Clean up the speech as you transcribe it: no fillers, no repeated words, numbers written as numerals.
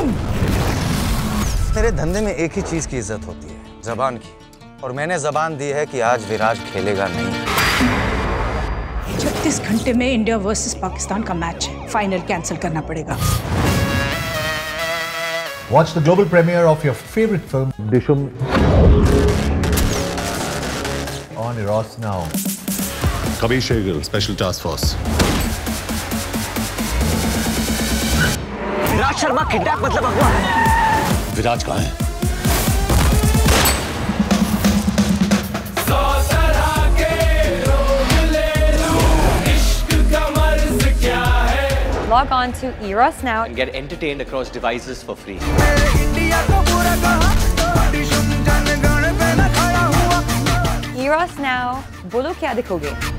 डिशूम। मेरे धंधे में एक ही चीज की इज्जत होती है, जबान की, और मैंने जबान दी है कि आज विराज खेलेगा नहीं। 36 घंटे में इंडिया वर्सेस पाकिस्तान का मैच है, फाइनल कैंसिल करना पड़ेगा। Watch the global premiere of your favorite film, Dishoom, On Eros Now. Kabir Shehgal, Special Task Force. Viraj Sharma kidnap मतलब अगवा है। विराज कहाँ है? Log on to Eros Now and get entertained across devices for free. Eros Now, बोलो क्या दिखोगे?